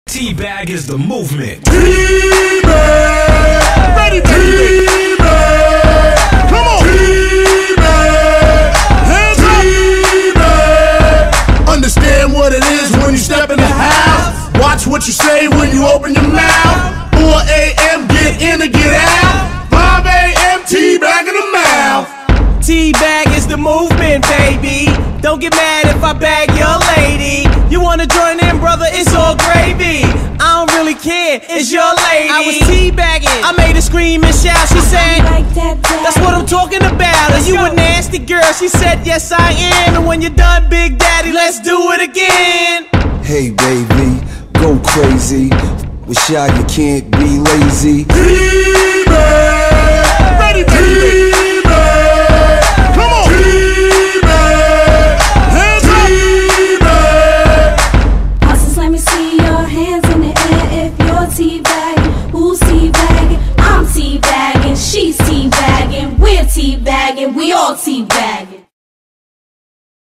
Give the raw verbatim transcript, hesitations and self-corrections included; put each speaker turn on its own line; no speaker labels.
Teabag is the movement.
Teabag! Ready, baby! Teabag! Come on! Teabag! Hands up! Teabag! Understand what it is when you step in the house. Watch what you say when you open your mouth. four A M get in and get out. five A M teabag in the mouth.
Teabag is the movement, baby. Don't get mad if I bag your lady. You wanna join in, brother, it's all gravy. I don't really care, it's your lady. I was teabagging, I made her scream and shout. She said, that's what I'm talking about. Are you a nasty girl? She said, yes I am. And when you're done, Big Daddy, let's do it again.
Hey baby, go crazy. With shy you can't be lazy.
Teabag! Ready, baby! Teabag! Come on! Teabag! Hands up! Teabag!
Hustlers, let me see your hands in the air if you're teabagging. Who's teabagging? I'm teabagging. She's teabagging. We're teabagging. We all teabagging.